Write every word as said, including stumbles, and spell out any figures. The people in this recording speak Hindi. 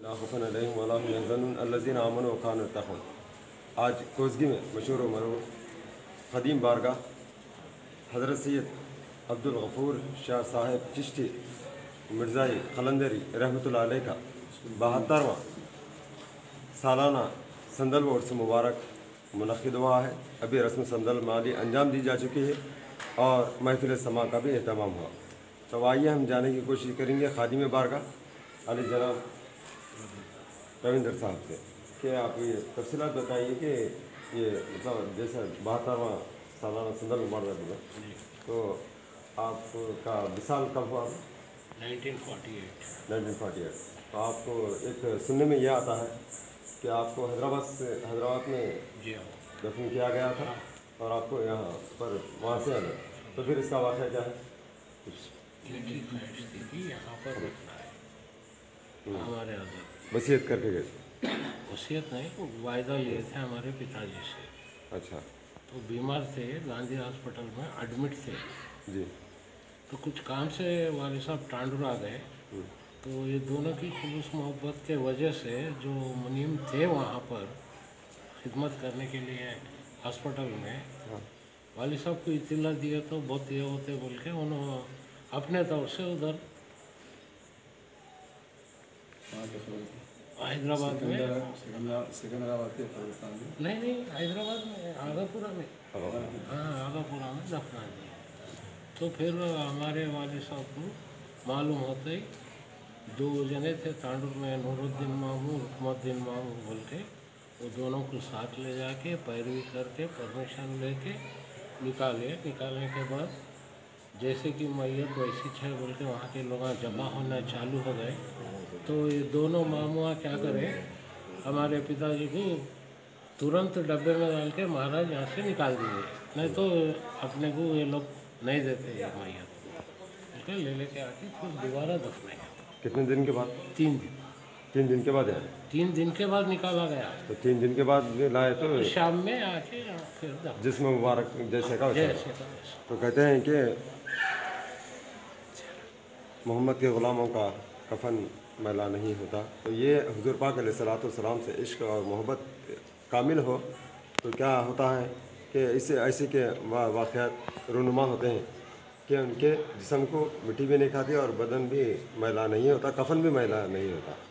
ला खौफुन अलैहिम वला हुम यहज़नून अल्लज़ीना आमनू व कानू यत्तक़ून। आज कोसगी में मशहूर व मरूफ क़दीम बारगाह हज़रत सैयद अब्दुल गफ़ूर शाह साहिब चिश्ती मिर्ज़ाई क़लंदरी रहमतुल्लाह अलैह का बहत्तरवां सालाना संदल व उर्स मुबारक मुनक़्क़िद हुआ है। अभी रस्म संदल माली अंजाम दी जा चुकी है और महफ़िल समा का भी एहतमाम हुआ। तो आइए हम जाने की कोशिश करेंगे खादिम बारगाह अली जनाब रविंद्र साहब से कि आप ये तफ़सीलात बताइए कि ये मतलब जैसे बहत्तरवां सालाना संदल मुबारक हुआ, तो आपका विसाल कब हुआ? Nineteen forty eight. Nineteen forty eight. तो आपको एक सुनने में यह आता है कि आपको हैदराबाद से हैदराबाद में जी हाँ दफन किया गया था और आपको यहाँ पर वहाँ से आना, तो फिर इसका वाक़या क्या है? इनकी ख्वाहिश थी कि यहाँ पर रखना है हमारे आज़ाद। वसीयत करके गए? वसीयत नहीं, वो वायदा लिए थे हमारे पिताजी से। अच्छा तो बीमार थे, गांधी हॉस्पिटल में एडमिट थे। जी। तो कुछ काम से वाले साहब टांडुर आ गए। तो ये दोनों की खुलूस मोहब्बत के वजह से जो मुनीम थे वहाँ पर खिदमत करने के लिए हॉस्पिटल में, हाँ। वाली साहब को इत्तला दिया तो बहुत ये होते बोल के उन्होंने अपने तौर से उधर हैदराबाद में, नहीं नहीं हैदराबाद में आगापुरा में, हाँ आगापुरा में दफना दिया। तो फिर हमारे वाले साहब को मालूम होते ही दो जने थे तांडुर में, नूरुद्दीन मामू रुकमुद्दीन मामू बोल के, वो दोनों को साथ ले जाके पैरवी करके परमिशन लेके निकाले। निकालने के बाद जैसे कि मैयत वैसी छः बोल के वहाँ के लोग जमा होना चालू हो गए। तो ये दोनों मामुआ क्या करे, हमारे पिताजी को तुरंत डब्बे में डाल के महाराज यहाँ से निकाल दिए, नहीं तो अपने को ये लोग नहीं देते ये मैयत को, ले लेके आके फिर दोबारा दफनाया। कितने दिन के बाद? तीन दिन तीन दिन के बाद आए? तीन दिन के बाद निकाला गया। तो तीन दिन के बाद लाए तो शाम में आके फिर दफना। जिसमें मुबारक जैसे का वैसा। जैसे का वैसा। तो कहते हैं कि मोहम्मद के ग़ुलामों का कफन मैला नहीं होता। तो ये हुज़ूर पाक अलैहिस्सलातु वस्सलाम से इश्क और मोहब्बत कामिल हो तो क्या होता है कि इससे ऐसे के वा, वाक़यात रूनुमा होते हैं कि उनके जिस्म को मिट्टी भी नहीं खाती और बदन भी मैला नहीं होता, कफन भी मैला नहीं होता।